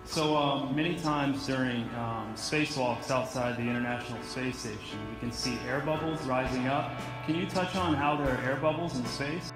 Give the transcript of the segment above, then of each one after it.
So many times during spacewalks outside the International Space Station, we can see air bubbles rising up. Can you touch on how there are air bubbles in space?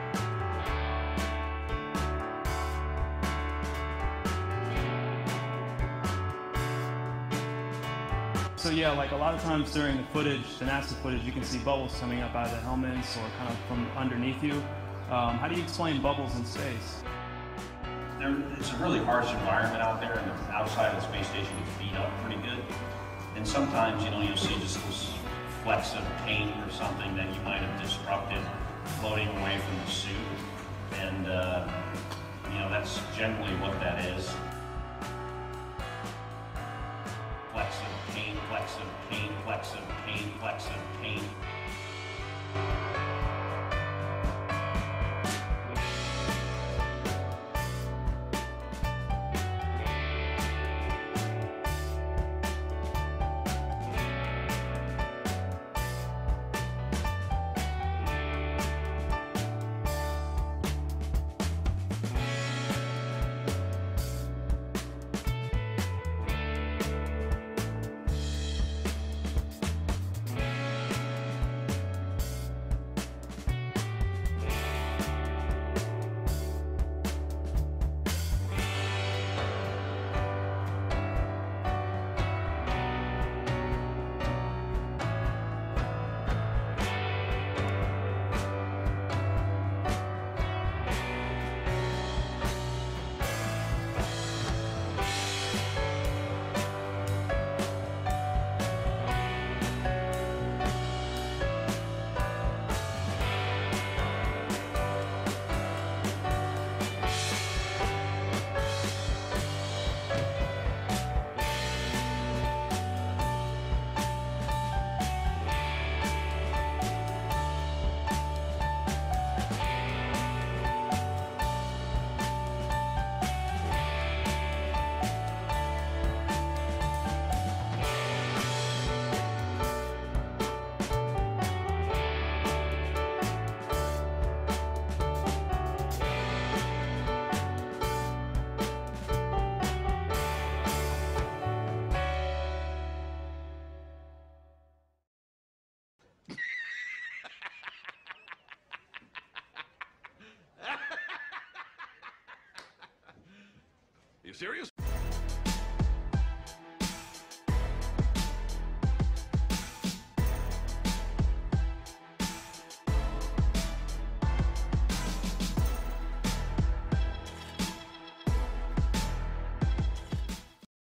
So yeah, like a lot of times during the footage, the NASA footage, you can see bubbles coming up out of the helmets or kind of from underneath you. How do you explain bubbles in space? It's a really harsh environment out there, and the outside of the space station gets beat up pretty good. And sometimes, you'll see just those flecks of paint or something that you might have disrupted floating away from the suit. And, that's generally what that is. Flecks of paint, flecks of paint, flecks of paint, flecks of paint. You serious?